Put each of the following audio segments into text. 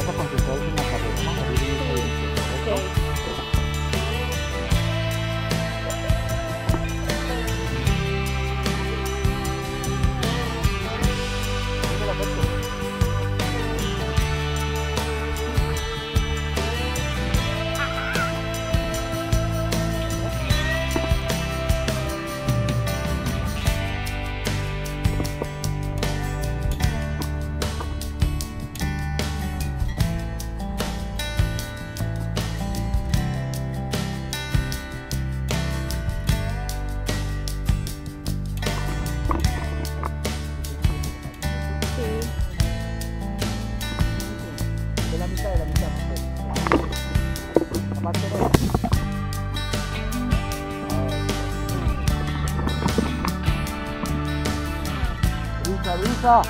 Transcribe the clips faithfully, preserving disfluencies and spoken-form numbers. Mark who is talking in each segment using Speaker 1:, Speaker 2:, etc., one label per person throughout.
Speaker 1: vas a concentrar en la carrera, vamos a ir en esa dirección, ¿correcto? De la mitad, de la mitad, pues. La parte de... Brisa, brisa.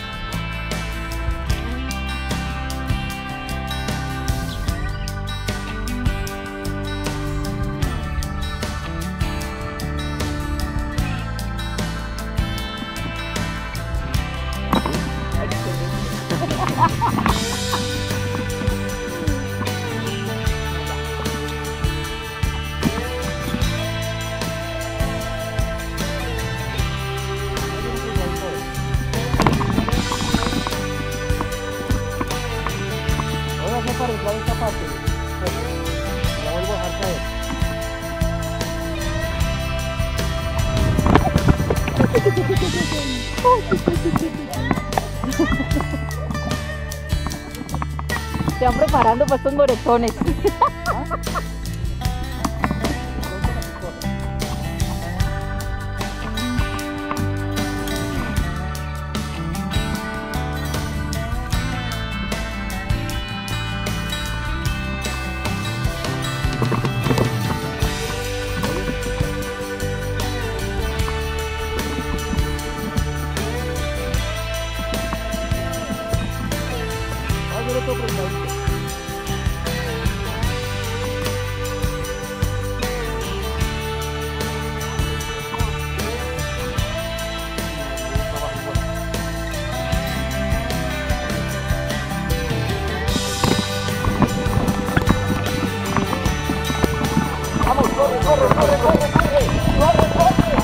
Speaker 1: Para arreglar esta parte, la vuelvo a dejar caer.
Speaker 2: Se van preparando para estos moretones.
Speaker 1: Otro prendadito. Vamos, corre, corre, corre, corre, corre, corre, corre.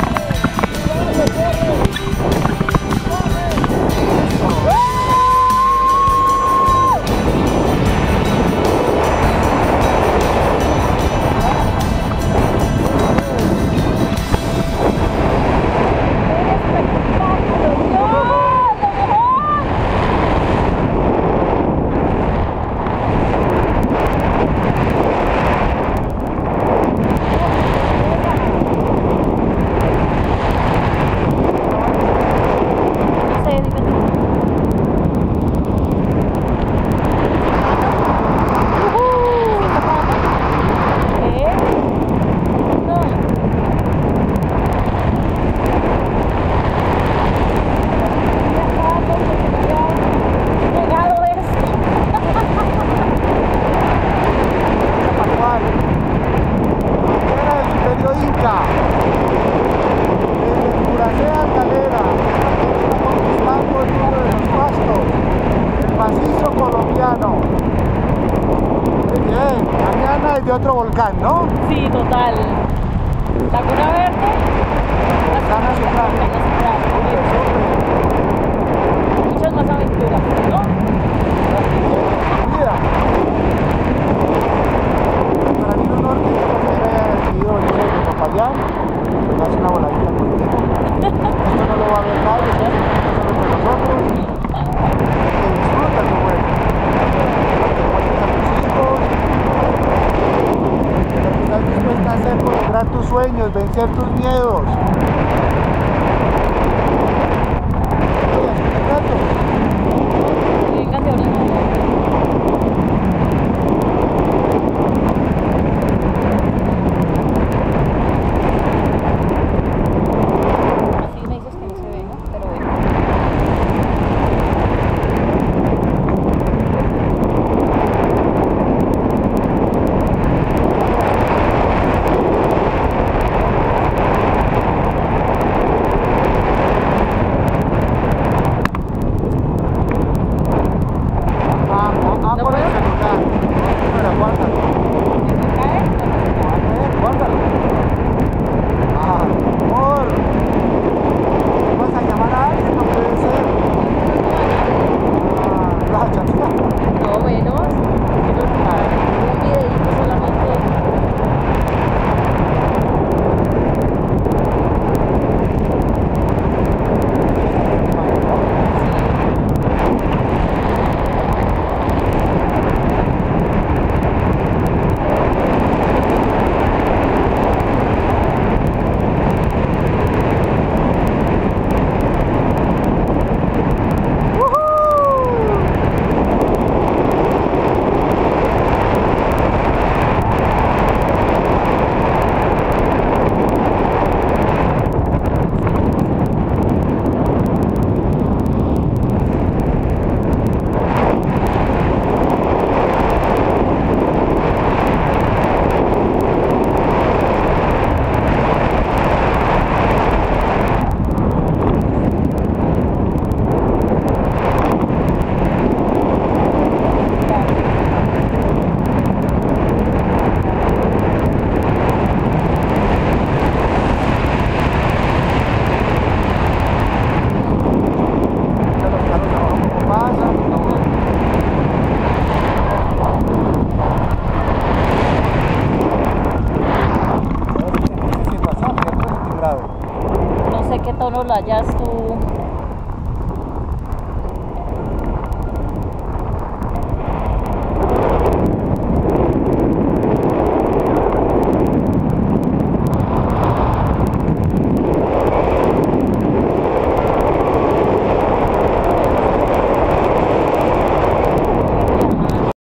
Speaker 1: De otro volcán, ¿no?
Speaker 2: Sí, total. Laguna Verde,
Speaker 1: Volcán Azufrán.
Speaker 2: muchas más aventuras, ¿no?
Speaker 1: Mira. Para mí un honor que esta compañera haya decidido venir de Popayán, pues hace una voladita contigo. Esto no lo va a ver nadie, ¿sabes? Esto solo con nosotros. Que disfruta tu vuelo. Que muestres a tus hijos. Estás dispuesta a hacer por lograr tus sueños, vencer tus miedos.